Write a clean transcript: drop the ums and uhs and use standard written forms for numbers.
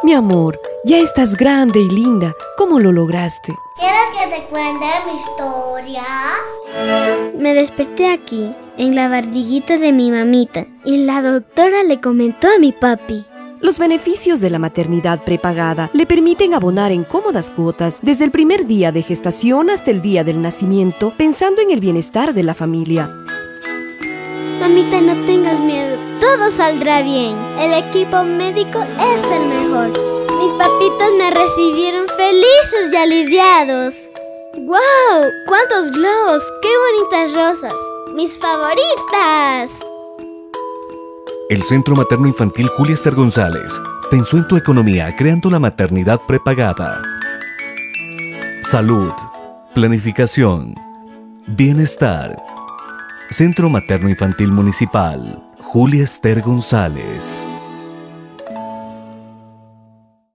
Mi amor, ya estás grande y linda. ¿Cómo lo lograste? ¿Quieres que te cuente mi historia? Me desperté aquí, en la barriguita de mi mamita, y la doctora le comentó a mi papi. Los beneficios de la maternidad prepagada le permiten abonar en cómodas cuotas desde el primer día de gestación hasta el día del nacimiento, pensando en el bienestar de la familia. Mamita, no tengas miedo, todo saldrá bien. El equipo médico es el mejor. Mis papitos me recibieron felices y aliviados. ¡Wow! ¡Cuántos globos! ¡Qué bonitas rosas! ¡Mis favoritas! El Centro Materno Infantil Julia Ester González pensó en tu economía creando la maternidad prepagada. Salud, planificación, bienestar. Centro Materno Infantil Municipal Julia Ester González.